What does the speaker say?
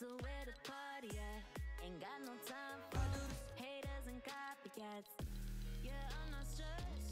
So where the party at? Ain't got no time for haters and copycats. Yeah, I'm not stressed.